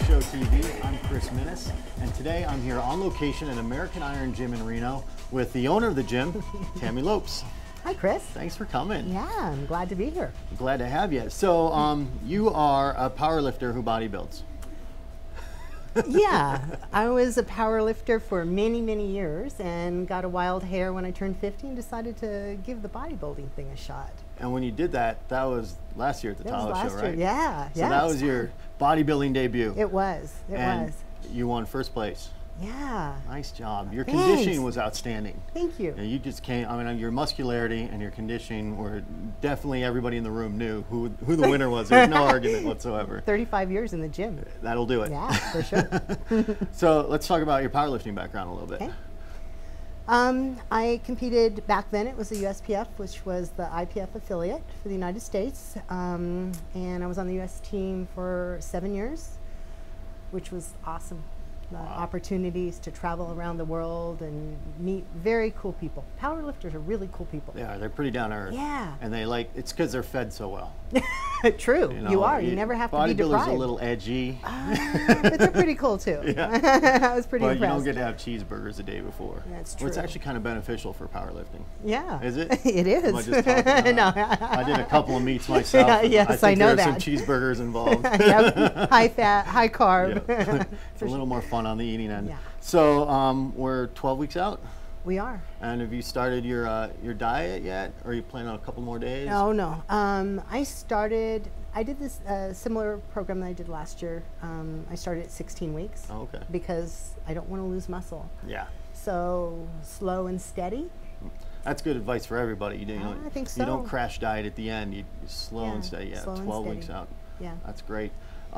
Show TV. I'm Chris Minnis, and today I'm here on location at American Iron Gym in Reno with the owner of the gym, Tammy Lopes. Hi, Chris. Thanks for coming. Yeah, I'm glad to be here. Glad to have you. So, you are a power lifter who bodybuilds. Yeah, I was a power lifter for many, many years and got a wild hair when I turned 50 and decided to give the bodybuilding thing a shot. And when you did that, that was last year at the Tahoe Show, right? Year. Yeah, So that was your bodybuilding debut. It was. And you won first place. Yeah. Nice job. Your Thanks. conditioning was outstanding. Thank you. You just came, I mean, your muscularity and your conditioning were definitely, everybody in the room knew who the winner was. There's no argument whatsoever. 35 years in the gym. That'll do it. Yeah, for sure. So let's talk about your powerlifting background a little bit. Okay. I competed back then. It was the USPF, which was the IPF affiliate for the United States. And I was on the US team for 7 years, which was awesome. The opportunities to travel around the world and meet very cool people. Power lifters are really cool people. Yeah, they're pretty down to earth. Yeah. And they it's because they're fed so well. True, you are. You never have to be deprived. Bodybuilders a little edgy. But they're pretty cool too. Yeah. I was pretty but impressed. you don't get to have cheeseburgers the day before. That's true. Well, it's actually kind of beneficial for powerlifting. Yeah. Is it? It is. Am I just talking No. I did a couple of meets myself. Yes, I think know there are that. some cheeseburgers involved. Yep. High fat, high carb. Yeah. It's a little more fun on the eating end. Yeah. So we're 12 weeks out. We are. And have you started your diet yet? Or are you planning on a couple more days? Oh, no. I did this similar program that I did last year. I started at 16 weeks. Oh, okay. Because I don't want to lose muscle. Yeah. So slow and steady. That's good advice for everybody. I think so. You don't crash diet at the end. You slow and steady. Yeah, slow and 12 steady. weeks out. Yeah. That's great.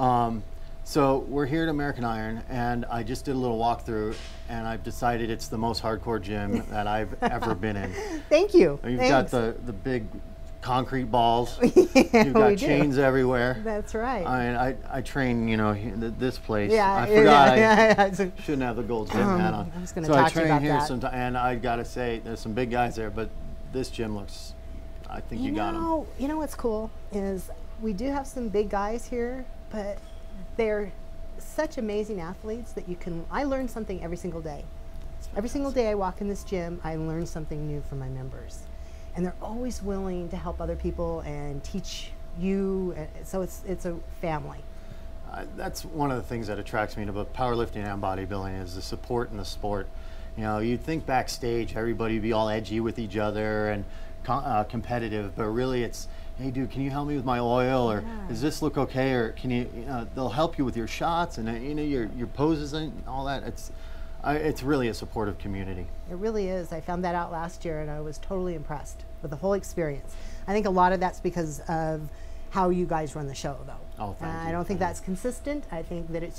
So we're here at American Iron, and I just did a little walkthrough, and I've decided it's the most hardcore gym that I've ever been in. Thank you. You've Thanks. got the big concrete balls. Yeah, You've got we chains do. everywhere. That's right. I mean, I train, this place. Yeah, I forgot yeah. I shouldn't have the Gold's Gym hat on. I was gonna so talk I to you train about here that. sometimes, and I gotta say, there's some big guys there, but this gym looks, I think you got them. You know what's cool is we do have some big guys here, but they're such amazing athletes that I learn something every single day. Every single day I walk in this gym, I learn something new from my members. And they're always willing to help other people and teach you. So it's a family. That's one of the things that attracts me to both powerlifting and bodybuilding is the support in the sport. You'd think backstage everybody would be all edgy with each other and competitive, but really it's, hey dude, can you help me with my oil, or does this look okay, or can you, they'll help you with your shots and your poses and all that. It's really a supportive community. It really is. I found that out last year and I was totally impressed with the whole experience. I think a lot of that's because of how you guys run the show though. Oh, thank you. I don't think that's consistent. I think that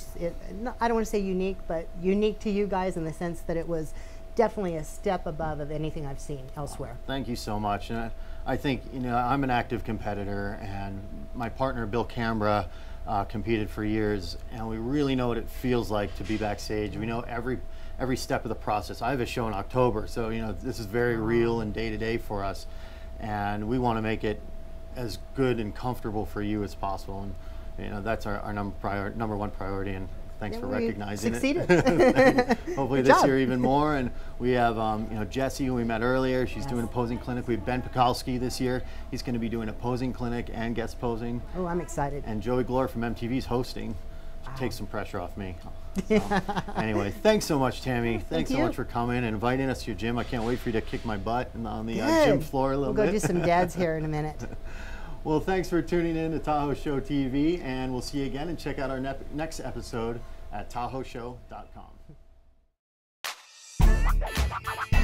I don't want to say unique, but unique to you guys in the sense that it was definitely a step above of anything I've seen elsewhere. Thank you so much. And I think, I'm an active competitor, and my partner, Bill Cambra, competed for years, and we really know what it feels like to be backstage. We know every step of the process. I have a show in October, so this is very real and day-to-day for us, and we want to make it as good and comfortable for you as possible. And that's our number one priority, and thanks for recognizing succeeded. it. Hopefully Good this job. year even more. And we have Jessie, who we met earlier. She's doing a posing clinic. We have Ben Pekalski this year. He's going to be doing a posing clinic and guest posing. Oh, I'm excited. And Joey Glore from MTV is hosting. Take some pressure off me. So, anyway, thanks so much, Tammy. Thanks so much for coming and inviting us to your gym. I can't wait for you to kick my butt on the gym floor a little bit. We'll go do some dads here in a minute. Well, thanks for tuning in to Tahoe Show TV, and we'll see you again, and check out our next episode at TahoeShow.com.